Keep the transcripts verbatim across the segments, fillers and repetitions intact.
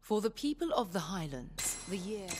For the people of the Highlands, the year...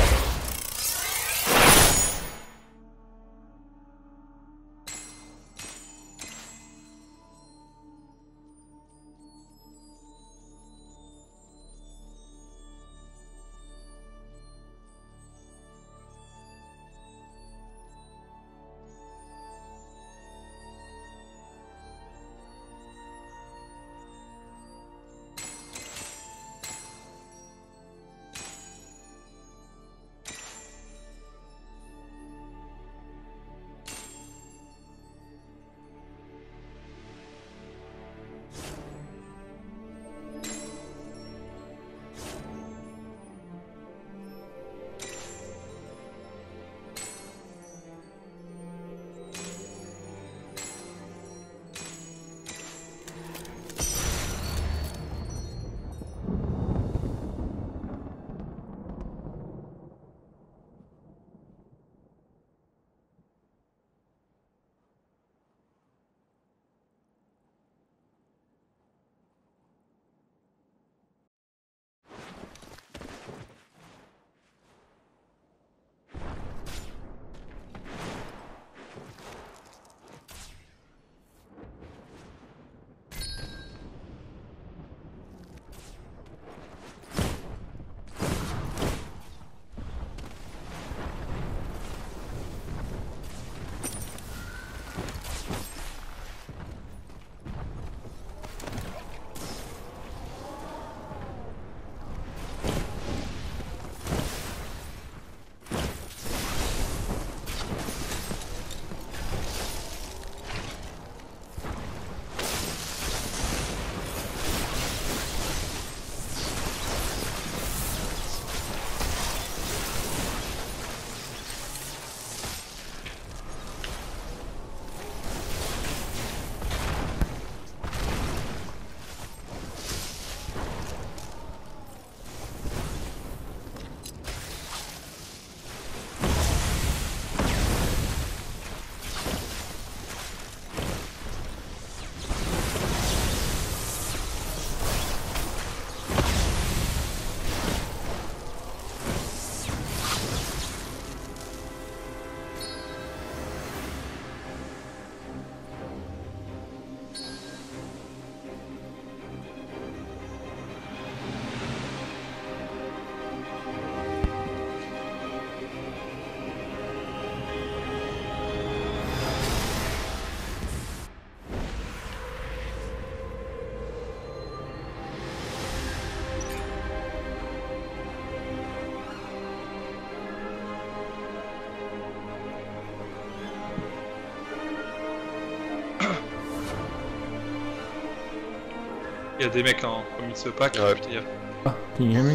Il y a des mecs en comme ce pack. Ouais. Putain, il y a... Can you hear me?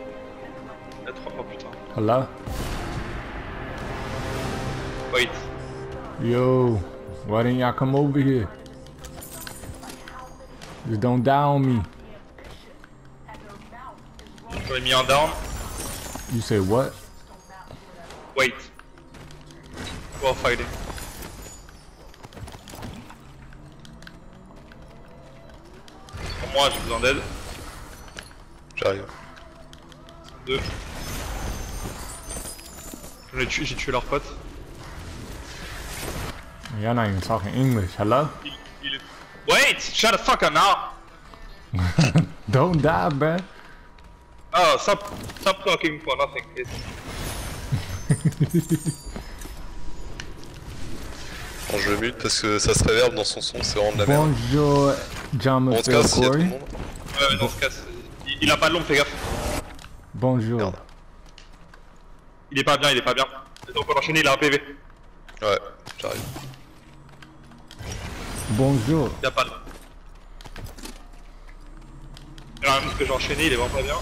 il y a trois. Oh putain. Hello? Wait. Yo, why didn't y'all come over here? Just don't die on me. J'en ai mis un down. You say what? Wait. We're fighting. Pour moi, j'ai besoin d'aide. J'arrive. Deux. J'en ai tué, j'ai tué leur pote. Y'all not even talking English. Hello? Il, il est... Wait! Shut the fuck up now! Don't die, bruh. Oh, stop, stop talking for nothing, please. Bon, je le mute parce que ça se réverbe dans son son, c'est vraiment de la merde. Bonjour, John Bon, en tout cas, s'il y a tout le Corey. Ouais, monde. mais dans ce cas, il, il a pas de long, fais gaffe. Bonjour. Merde. Il est pas bien, il est pas bien. On peut l'enchaîner, il a un P V. Ouais, j'arrive. Bonjour. Il a pas de long. Il y en a un que j'ai enchaîné, il est vraiment pas bien.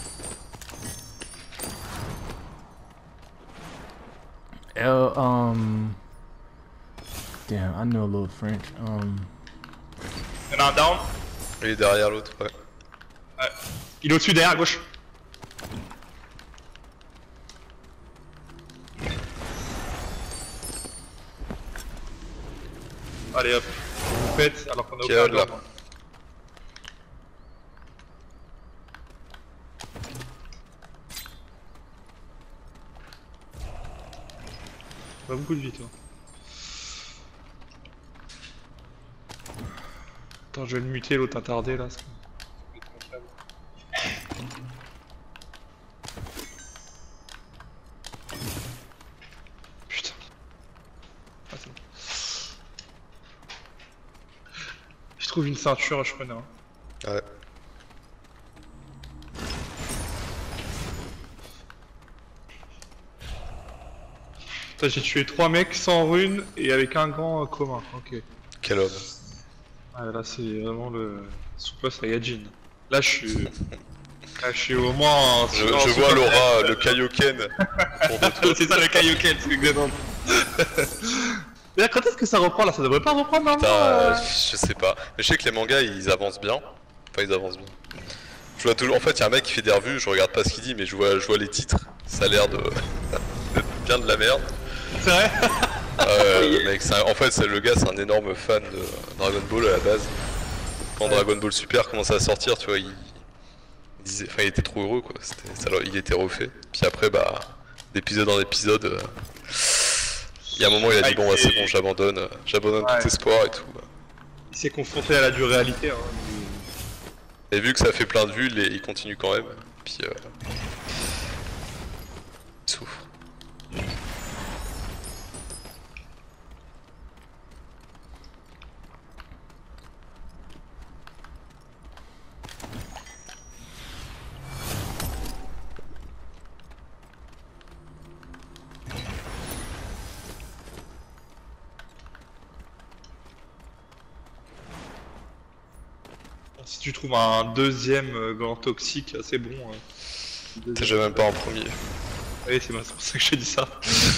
L, um... Damn, I know a little French. Um... Il y en a un down. Il est derrière l'autre, ouais. Ouais. Il est au-dessus, derrière, à gauche. Allez hop, vous faites alors qu'on a Qui est aucun là. down. Pas beaucoup de vie, toi. Attends, je vais le muter, l'autre attardé là. Putain. Ah, c'est bon. Je trouve une ceinture, je prenais un. Ouais. Putain, j'ai tué trois mecs sans rune et avec un grand euh, commun. Ok. Quel homme. Ouais, là c'est vraiment le sous-post Saiyajin. Là je suis. Là je suis au moins. Je, je vois Laura, le Kaioken. C'est ça le Kaioken, c'est exactement. Mais là, quand est-ce que ça reprend là? Ça devrait pas reprendre normalement. Putain, euh... je sais pas. Mais je sais que les mangas ils avancent bien. Enfin, ils avancent bien. Je vois toujours. En fait, il y a un mec qui fait des revues, je regarde pas ce qu'il dit, mais je vois, je vois les titres. Ça a l'air de. d'être bien de la merde. C'est vrai. Euh, le mec, un... En fait, le gars, c'est un énorme fan de Dragon Ball à la base. Quand ouais. Dragon Ball Super commençait à sortir, tu vois, il, il disait, enfin, il était trop heureux, quoi. Ça, il était refait. Puis après, bah, d'épisode en épisode, euh... il y a un moment, il a dit ah, bon, bah, c'est bon, j'abandonne, euh, j'abandonne ouais. tout espoir et tout. Bah. Il s'est confronté à la dure réalité. Hein. Et vu que ça fait plein de vues, les... il continue quand même. Puis, euh... il souffre. Si tu trouves un deuxième gland toxique, c'est bon. Euh, T'es jamais même pas en premier. Oui, c'est pour ça que j'ai dit ça.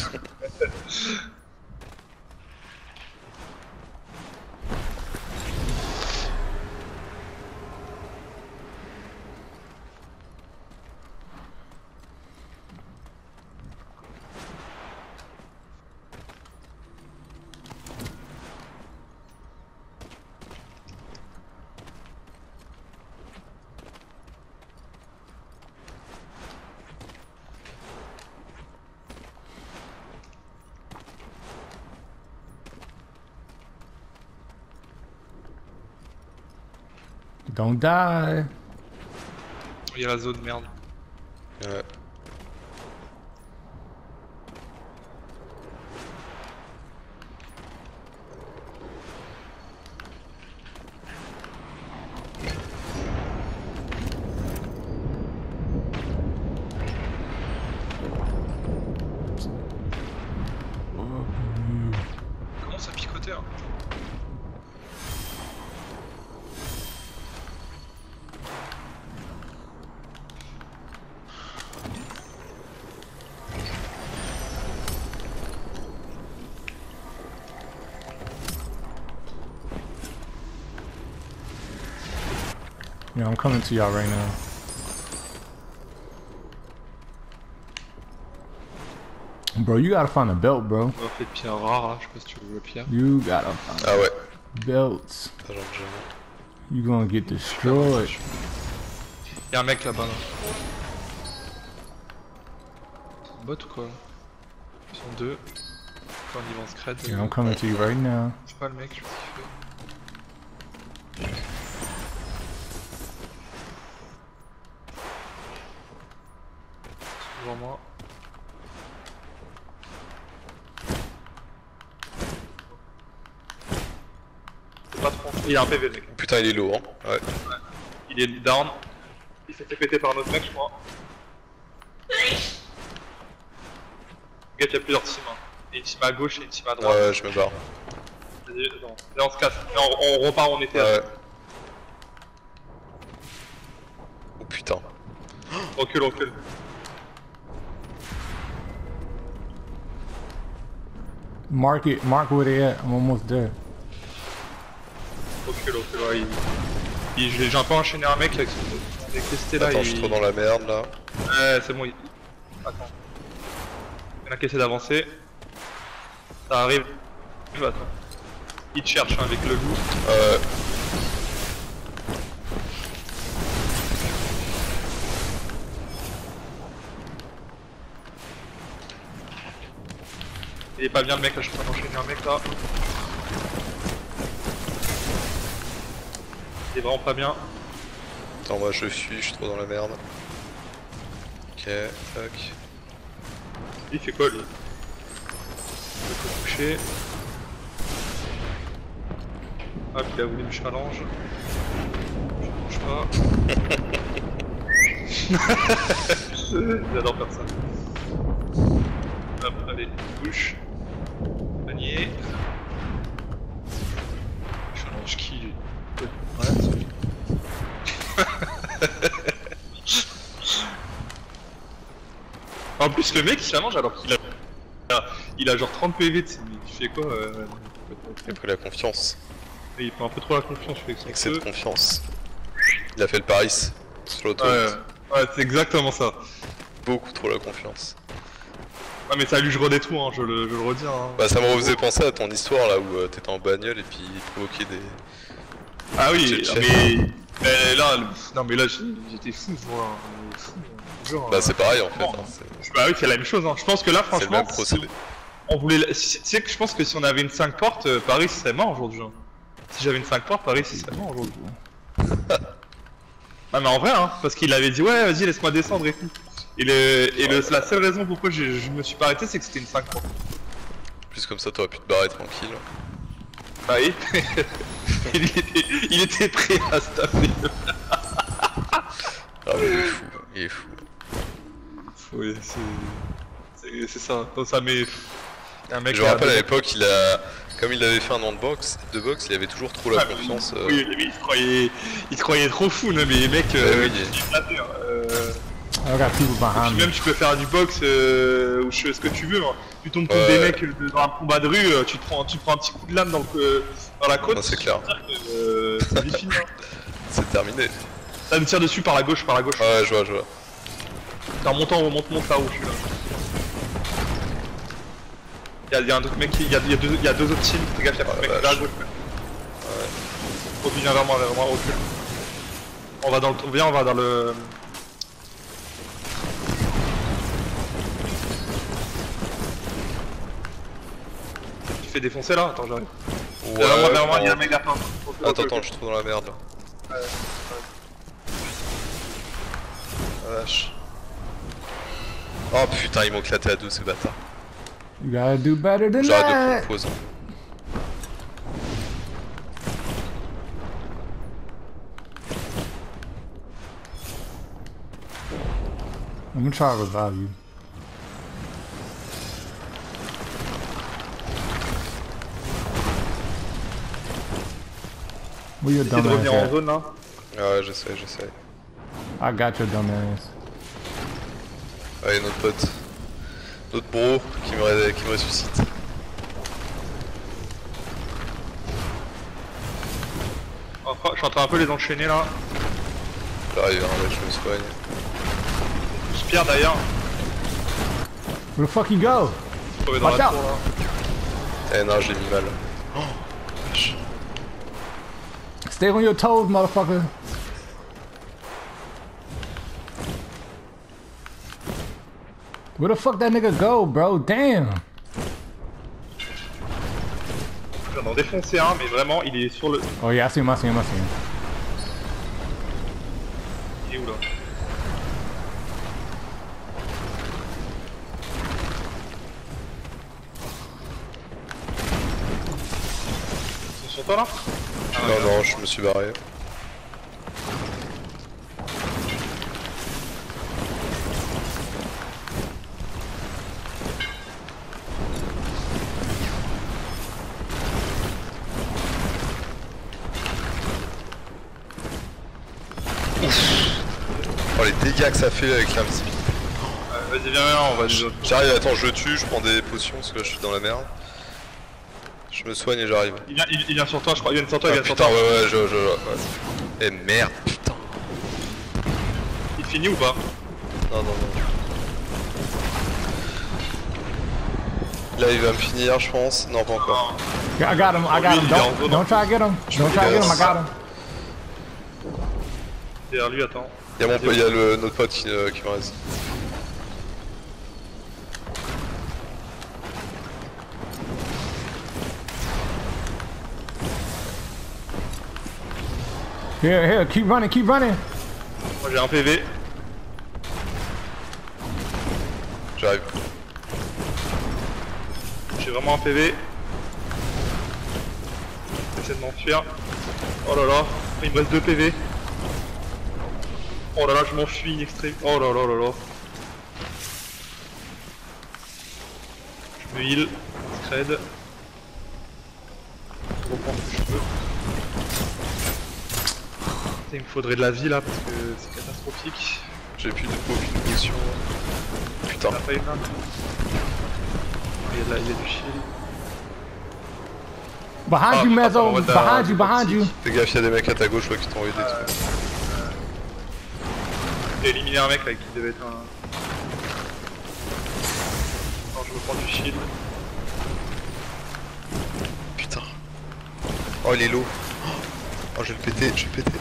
Don't die. Il y a la zone merde. Ouais. Comment ça picotait hein? Yeah, I'm coming to y'all right now. Bro, you gotta find a belt, bro. On va faire pierre rare là, je sais pas si tu veux le pierre. You gotta find ah ouais. belts. You gonna get destroyed. Y'a un mec là-bas là. C'est un bot ou quoi? Ils sont deux. Faut un niveau scred. Yeah, I'm coming to you right now. C'est pas le mec, je sais pas ce qu'il fait. Devant moi. Pas trop. Il a un P V le mec. Putain il est lourd hein. Ouais. Ouais. Il est down. Il s'est fait péter par un autre mec je crois. Regarde il y a plusieurs teams. Hein. Il y a une team à gauche et une team à droite. Ouais je me barre. Vas-y, non. Là on se casse. Là on, on repart où on était. Ouais. Oh putain. Recule, recule. Mark it, mark where they at. I'm almost there. Recule, recule, ouais, il... il... J'ai un peu enchaîné un mec avec son détesté là. Attends, il... je suis trop dans la merde là. Ouais, c'est bon. Il... Attends. Il y en a qui essaie d'avancer. Ça arrive. Attends. Il te cherche hein, avec le loup. Euh... Il est pas bien le mec là, je suis en train d'enchaîner un mec là. Il est vraiment pas bien. Attends, moi je fuis, je suis trop dans la merde. Ok, tac. Il fait quoi lui? Il peut se coucher. Hop, il a voulu me challenge. Je mange pas. J'adore faire ça. Hop, allez, bouche. Panier. Challenge qui lui? Ouais. En plus le mec il challenge alors qu'il a... Il a genre trente P V, il fait quoi euh... Il a pris la confiance. Il prend un peu trop la confiance, je fais que Excès de confiance. Il a fait le Paris sur l'autoroute. Ouais, ouais c'est exactement ça. Beaucoup trop la confiance. Ah mais ça lui je redis tout, hein, je, le, je le redis. Hein. Bah ça me refaisait penser à ton histoire là où euh, t'étais en bagnole et puis il provoquait des... Ah oui, J'ai- mais... mais là, le- non mais là j'étais fou, je vois. hein, fou, genre, Bah euh, c'est pareil en fait. bon, Hein, c'est Bah oui c'est la même chose, hein. Je pense que là c'est le franchement... même procédé. On voulait... Si- Tu sais que je pense que si on avait une cinq portes, euh, Paris serait mort aujourd'hui. Hein. Si j'avais une cinq portes, Paris serait mort aujourd'hui. Ah mais en vrai hein, parce qu'il avait dit ouais vas-y laisse-moi descendre et tout. Et, le, et le, la seule raison pourquoi je, je me suis pas arrêté c'est que c'était une cinq portes. Plus comme ça t'aurais pu te barrer tranquille. Bah oui. il, était, il était prêt à se taper. Ah mais il est fou, il est fou. Oui c'est... C'est ça, donc ça met... Un mec Je me qui a rappelle à deux- l'époque il a... Comme il avait fait un an de boxe, de boxe, il avait toujours trop la Ah, mais confiance. oui, euh, Oui, mais il se croyait, il se croyait trop fou, non, mais les mecs, euh, oui, qui il- sont éclatés, hein, euh, I got people puis behind me. même tu peux faire du box euh, ou je fais ce que tu veux, hein. Tu tombes contre Ouais. des mecs euh, dans un combat de rue, euh, tu te prends, tu te prends un petit coup de lame dans, le, dans la côte, Non, c'est clair. euh, c'est vite fini. Hein. C'est terminé. Ça me tire dessus par la gauche, par la gauche. Ouais, je vois, je vois. T'es en montant, monte, monte là où je suis là. Y'a y a un autre mec qui. Y'a y a deux, y a deux autres teams, fais gaffe, y'a pas Oh de la mec là à vache. gauche. Obi, viens vers moi, vers moi, recule. On va dans le. Viens, on va dans le. Tu fais défoncer là? Attends, j'arrive. Ouais, Vers moi, vers moi, bon. y'a un mec là. Attends, attends, je suis trop dans la merde là. Ah, vache. Oh putain, ils m'ont éclaté à deux ces bâtards. You gotta do better than J'arrête de that. prendre pause. I'm gonna try to revive you. Where your Essaye de dumb revenir en ass zone là. Ouais, j'essaie, j'essaie. at? I got your dumb ass. Allez, notre pote. Notre bro qui me, ré- qui me ressuscite. Enfin, je suis en train un peu les enchaîner là. J'arrive, hein, là, je me soigne. Je Pierre d'ailleurs. Where the fuck you go? Trouvé dans Watch la out. tour là. Eh non, j'ai mis mal. Oh, vache. Stay on your toes, motherfucker. Where the fuck that nigga go, bro? Damn. J'en ai défoncé un, mais vraiment il est sur le. Oh yeah, I see him, I see him, I see him. Il est où là? Ils sont sur toi là? Ah, Non, ouais. non, je me suis barré. Oh les dégâts que ça fait avec l'invisibilité. Ouais, vas-y, viens, viens, on va déjà. J'arrive, attends, je tue, je prends des potions parce que là je suis dans la merde. Je me soigne et j'arrive. Il vient, il, il vient sur toi, je crois. Il vient sur toi, il Ah, vient sur putain, toi. ouais, ouais, je, je, ouais. Eh merde, putain. Il finit ou pas? Non, non, non. Là, il va me finir, je pense. Non, pas encore. Yeah, I got him, I got him. il est en Don't, zone. don't try to get him. Don't try to get him, I got him. Derrière lui, attends. Il y a, mon, il y a le, notre pote qui, euh, qui me reste. Here, here, keep running, keep running. Moi j'ai un P V. J'arrive. J'ai vraiment un P V. J'essaie de m'enfuir. Oh là là, il me reste deux P V. Oh là là, je m'enfuis in extrême. Oh là là là là. Je me heal, scred. Je reprends ce que je peux. Il me faudrait de la vie là parce que c'est catastrophique. J'ai plus de aucune potion. Putain. On a pas une là. Il y a, de la, il y a du shield. Behind Ah, you, putain, Mezzo. on va dans- Behind you, behind you. Fais gaffe, y'a des mecs à ta gauche ouais, qui t'ont envoyé des trucs. J'ai éliminé un mec là qui devait être un. Non, je me prends du shield. Putain. Oh, il est low. Oh, je vais le péter, je vais le péter.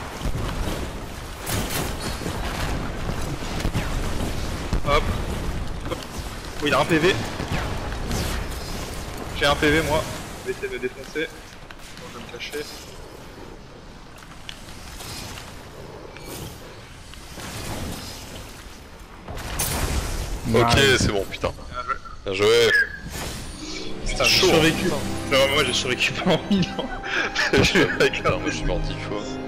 Hop. Oh, il a un P V. J'ai un P V moi. Je vais essayer de me défoncer. Bon, je vais me cacher. Ok, Nice. c'est bon, putain. Bien joué. Bien joué. Putain, C'était j'ai chaud. survécu. Non, moi j'ai survécu pendant mille ans. J'ai Putain, moi je suis mort dix fois.